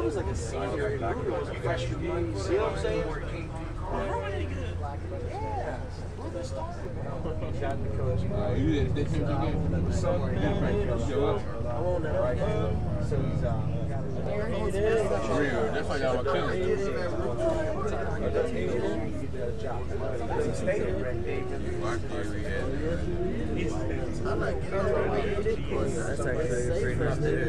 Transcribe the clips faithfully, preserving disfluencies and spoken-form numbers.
was like a senior in Ruger was a freshman. You see what I'm saying? Yeah. Shot the coach. Uh, you did this team again? Somewhere. Yeah, I'm on that right now. So he's uh. Real. That's why y'all were killing. That's actually pretty nice there.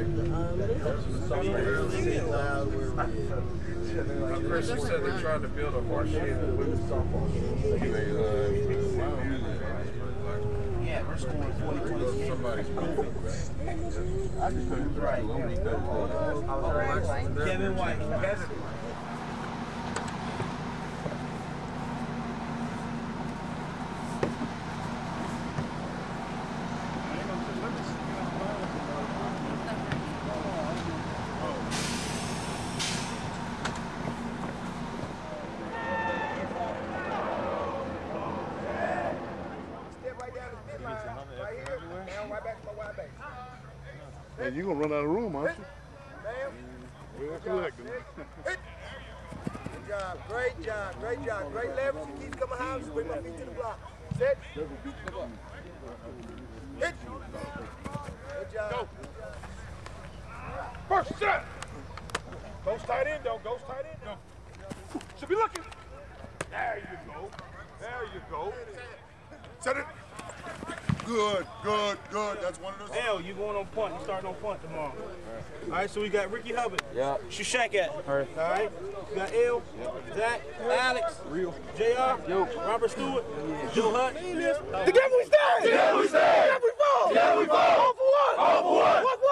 Chris, you said they tried to build a horseshoe and women's softball. Yeah, we're scoring forty twenty. Somebody's moving. I just couldn't right. Kevin White. Kevin. Hey, you gonna run out of room, aren't you? Good job, great job, great job, great leverage. He keeps coming high. Bring my feet to the block. Set. Hit. Good job. Go. First set. Goes tight end, though. Goes tight end. Go. Should be looking. There you go. There you go. Set it. Good, good, good. That's one of those. L, you going on punt. You starting on punt tomorrow. All right, so we got Ricky Hubbard. Yeah. Shashak at. All right. All right. We got L, yep. Zach, Alex, Real. J R, Yo. Robert Stewart, yeah. Joe Hutt. Together we stand! Together we stand! Together we fall! Together we fall! All for one! All for one! One for